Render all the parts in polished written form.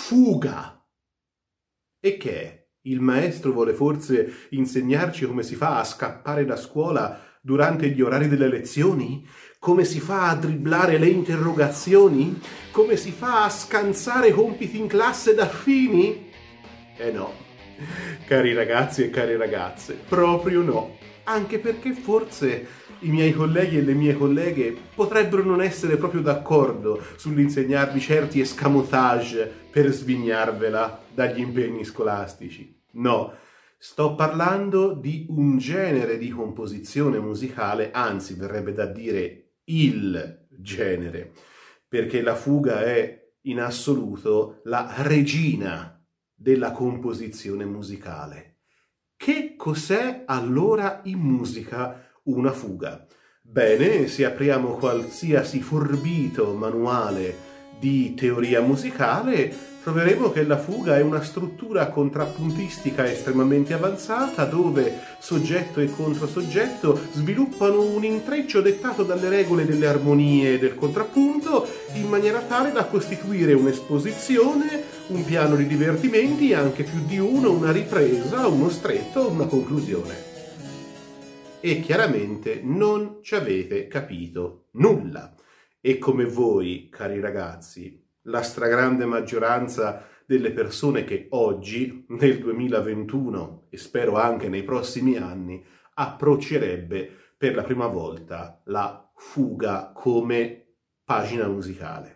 fuga. E che è? Il maestro vuole forse insegnarci come si fa a scappare da scuola durante gli orari delle lezioni? Come si fa a dribblare le interrogazioni? Come si fa a scansare compiti in classe da fini? Eh no, cari ragazzi e cari ragazze, proprio no. Anche perché forse i miei colleghi e le mie colleghe potrebbero non essere proprio d'accordo sull'insegnarvi certi escamotage per svignarvela dagli impegni scolastici. No, sto parlando di un genere di composizione musicale, anzi verrebbe da dire il genere, perché la fuga è in assoluto la regina della composizione musicale. Che cos'è allora in musica una fuga? Bene, se apriamo qualsiasi forbito manuale di teoria musicale, troveremo che la fuga è una struttura contrappuntistica estremamente avanzata dove soggetto e controsoggetto sviluppano un intreccio dettato dalle regole delle armonie e del contrappunto in maniera tale da costituire un'esposizione, un piano di divertimenti, anche più di uno, una ripresa, uno stretto, una conclusione. E chiaramente non ci avete capito nulla. E come voi, cari ragazzi, la stragrande maggioranza delle persone che oggi, nel 2021 e spero anche nei prossimi anni, approccerebbe per la prima volta la fuga come pagina musicale.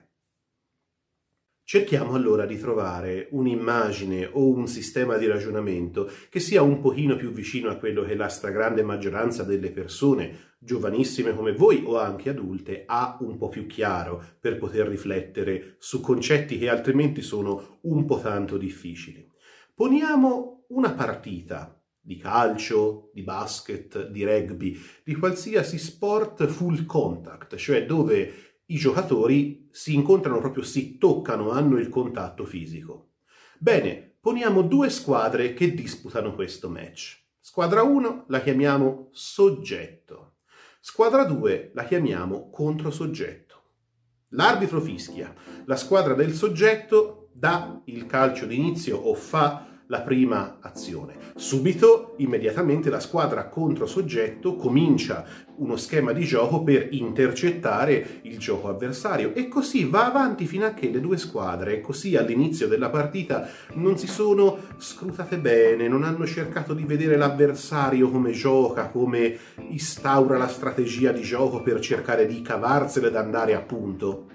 Cerchiamo allora di trovare un'immagine o un sistema di ragionamento che sia un pochino più vicino a quello che la stragrande maggioranza delle persone, giovanissime come voi o anche adulte, ha un po' più chiaro per poter riflettere su concetti che altrimenti sono un po' tanto difficili. Poniamo una partita di calcio, di basket, di rugby, di qualsiasi sport full contact, cioè dove i giocatori si incontrano proprio, si toccano, hanno il contatto fisico. Bene, poniamo due squadre che disputano questo match. Squadra 1 la chiamiamo soggetto. Squadra 2 la chiamiamo controsoggetto. L'arbitro fischia. La squadra del soggetto dà il calcio d'inizio o fa la prima azione. Subito, immediatamente, la squadra controsoggetto comincia uno schema di gioco per intercettare il gioco avversario e così va avanti fino a che le due squadre, così all'inizio della partita, non si sono scrutate bene, non hanno cercato di vedere l'avversario come gioca, come instaura la strategia di gioco per cercare di cavarsela ed andare a punto.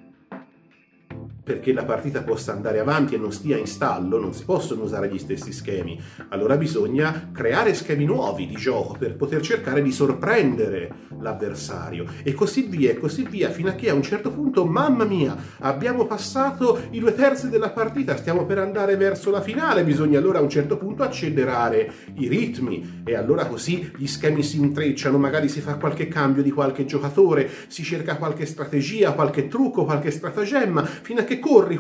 Perché la partita possa andare avanti e non stia in stallo, non si possono usare gli stessi schemi. Allora bisogna creare schemi nuovi di gioco per poter cercare di sorprendere l'avversario. E così via, fino a che a un certo punto, mamma mia, abbiamo passato i 2/3 della partita, stiamo per andare verso la finale, bisogna allora a un certo punto accelerare i ritmi. E allora così gli schemi si intrecciano, magari si fa qualche cambio di qualche giocatore, si cerca qualche strategia, qualche trucco, qualche stratagemma, fino a che corri,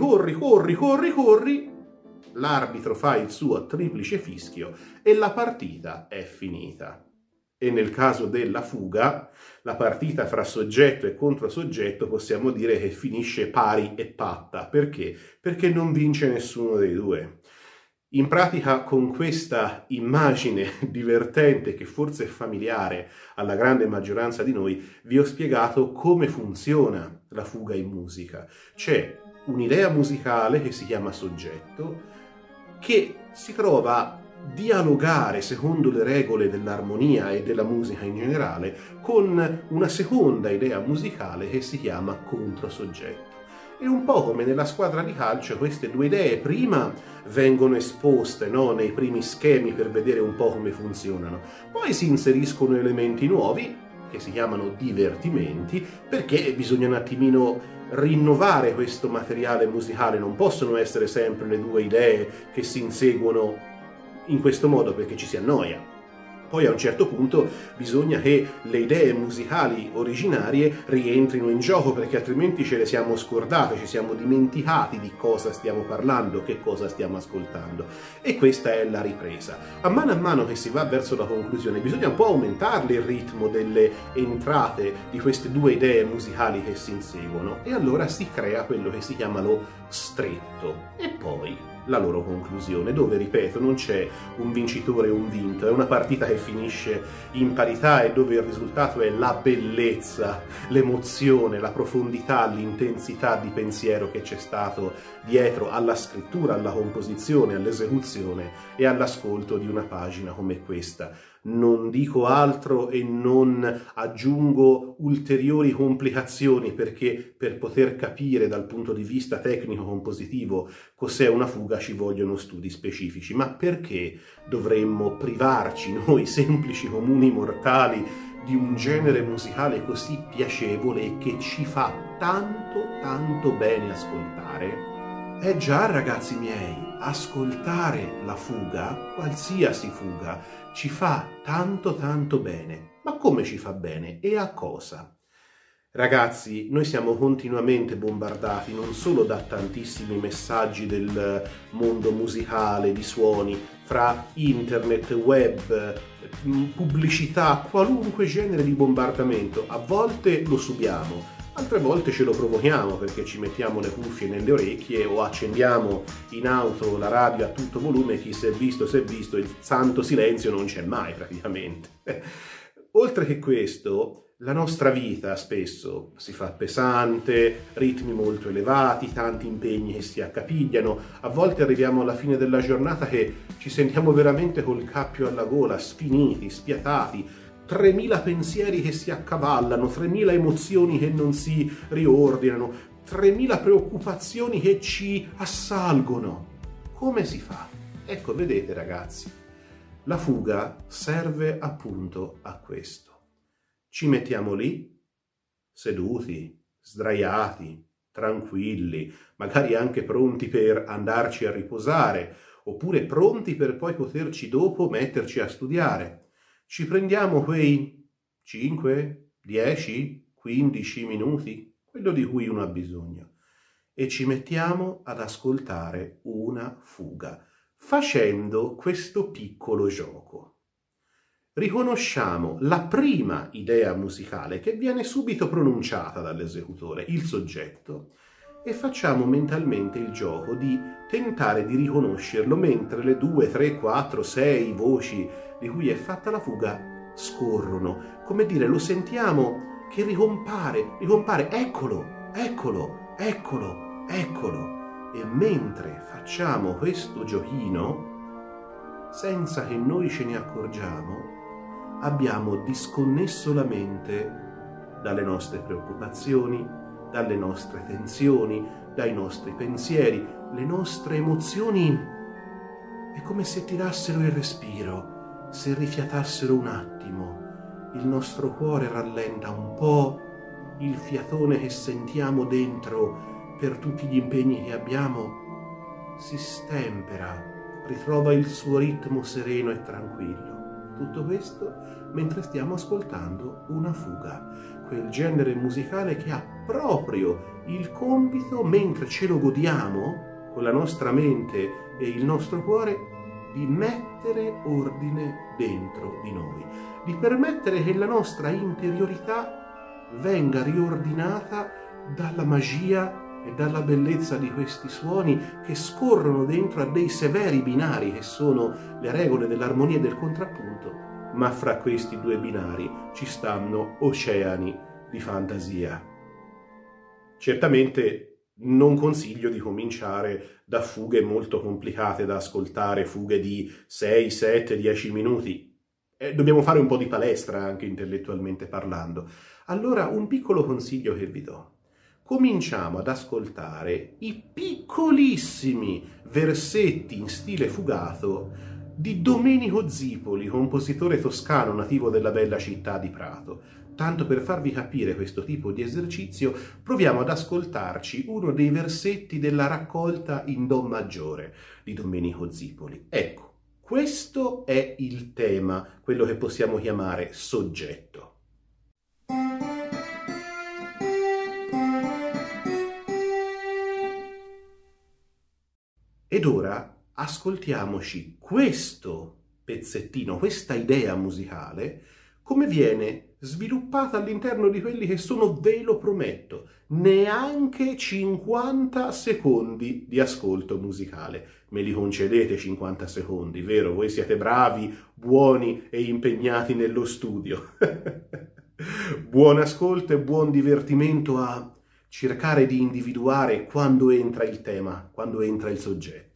l'arbitro fa il suo triplice fischio e la partita è finita. E nel caso della fuga, la partita fra soggetto e controsoggetto possiamo dire che finisce pari e patta. Perché? Perché non vince nessuno dei due. In pratica, con questa immagine divertente, che forse è familiare alla grande maggioranza di noi, vi ho spiegato come funziona la fuga in musica. C'è un'idea musicale che si chiama soggetto, che si trova a dialogare secondo le regole dell'armonia e della musica in generale con una seconda idea musicale che si chiama controsoggetto. E un po' come nella squadra di calcio, queste due idee prima vengono esposte, no, nei primi schemi per vedere un po' come funzionano, poi si inseriscono elementi nuovi che si chiamano divertimenti, perché bisogna un attimino rinnovare questo materiale musicale, non possono essere sempre le due idee che si inseguono in questo modo perché ci si annoia. Poi a un certo punto bisogna che le idee musicali originarie rientrino in gioco, perché altrimenti ce le siamo scordate, ci siamo dimenticati di cosa stiamo parlando, che cosa stiamo ascoltando. E questa è la ripresa. A mano che si va verso la conclusione bisogna un po' aumentarle il ritmo delle entrate di queste due idee musicali che si inseguono, e allora si crea quello che si chiama lo stretto. E poi la loro conclusione, dove, ripeto, non c'è un vincitore e un vinto, è una partita che finisce in parità e dove il risultato è la bellezza, l'emozione, la profondità, l'intensità di pensiero che c'è stato dietro alla scrittura, alla composizione, all'esecuzione e all'ascolto di una pagina come questa. Non dico altro e non aggiungo ulteriori complicazioni, perché per poter capire dal punto di vista tecnico-compositivo cos'è una fuga ci vogliono studi specifici. Ma perché dovremmo privarci noi semplici comuni mortali di un genere musicale così piacevole e che ci fa tanto bene ascoltare? Già, ragazzi miei, ascoltare la fuga, qualsiasi fuga, ci fa tanto bene. Ma come ci fa bene? E a cosa? Ragazzi, noi siamo continuamente bombardati non solo da tantissimi messaggi del mondo musicale, di suoni, fra internet, web, pubblicità, qualunque genere di bombardamento. A volte lo subiamo, altre volte ce lo provochiamo perché ci mettiamo le cuffie nelle orecchie o accendiamo in auto la radio a tutto volume, chi si è visto, il santo silenzio non c'è mai praticamente. Oltre che questo, la nostra vita spesso si fa pesante, ritmi molto elevati, tanti impegni che si accapigliano, a volte arriviamo alla fine della giornata che ci sentiamo veramente col cappio alla gola, sfiniti, spiatati, 3000 pensieri che si accavallano, 3000 emozioni che non si riordinano, 3000 preoccupazioni che ci assalgono. Come si fa? Ecco, vedete ragazzi, la fuga serve appunto a questo. Ci mettiamo lì, seduti, sdraiati, tranquilli, magari anche pronti per andarci a riposare, oppure pronti per poi poterci dopo metterci a studiare. Ci prendiamo quei 5, 10, 15 minuti, quello di cui uno ha bisogno, e ci mettiamo ad ascoltare una fuga, facendo questo piccolo gioco. Riconosciamo la prima idea musicale che viene subito pronunciata dall'esecutore, il soggetto, e facciamo mentalmente il gioco di tentare di riconoscerlo mentre le 2, 3, 4, 6 voci di cui è fatta la fuga scorrono. Come dire, lo sentiamo che ricompare, eccolo. E mentre facciamo questo giochino, senza che noi ce ne accorgiamo, abbiamo disconnesso la mente dalle nostre preoccupazioni, dalle nostre tensioni, dai nostri pensieri. Le nostre emozioni è come se tirassero il respiro, se rifiatassero un attimo. Il nostro cuore rallenta un po', il fiatone che sentiamo dentro per tutti gli impegni che abbiamo si stempera, ritrova il suo ritmo sereno e tranquillo. Tutto questo mentre stiamo ascoltando una fuga, quel genere musicale che ha proprio il compito, mentre ce lo godiamo con la nostra mente e il nostro cuore, di mettere ordine dentro di noi, di permettere che la nostra interiorità venga riordinata dalla magia e dalla bellezza di questi suoni che scorrono dentro a dei severi binari che sono le regole dell'armonia e del contrappunto, ma fra questi due binari ci stanno oceani di fantasia. Certamente non consiglio di cominciare da fughe molto complicate da ascoltare, fughe di 6, 7, 10 minuti. Dobbiamo fare un po' di palestra anche intellettualmente parlando. Allora un piccolo consiglio che vi do. Cominciamo ad ascoltare i piccolissimi versetti in stile fugato di Domenico Zipoli, compositore toscano nativo della bella città di Prato. Tanto per farvi capire questo tipo di esercizio, proviamo ad ascoltarci uno dei versetti della raccolta in Do maggiore di Domenico Zipoli. Ecco, questo è il tema, quello che possiamo chiamare soggetto. Ed ora ascoltiamoci questo pezzettino, questa idea musicale, come viene sviluppata all'interno di quelli che sono, ve lo prometto, neanche 50 secondi di ascolto musicale. Me li concedete 50 secondi, vero? Voi siete bravi, buoni e impegnati nello studio. Buon ascolto e buon divertimento a cercare di individuare quando entra il tema, quando entra il soggetto.